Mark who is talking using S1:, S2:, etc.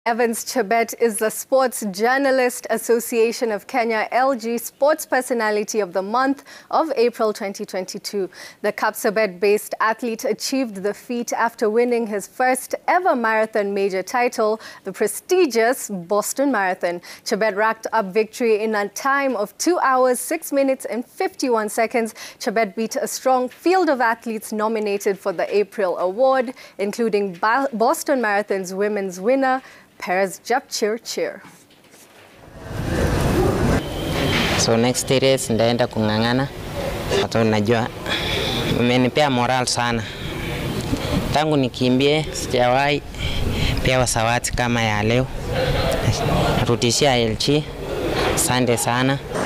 S1: Evans Chebet is the Sports Journalist Association of Kenya LG Sports Personality of the Month of April 2022. The Kapsabet-based athlete achieved the feat after winning his first ever marathon major title, the prestigious Boston Marathon. Chebet racked up victory in a time of 2 hours, 6 minutes and 51 seconds. Chebet beat a strong field of athletes nominated for the April Award, including Boston Marathon's women's winner, Peres Jepchirchir.
S2: So next race ndaenda kungangana. Watu najua umenipea moral sana. Tangu nikimbie sijawahi pewa zawadi kama ya leo. Narudishia LG. Asante sana.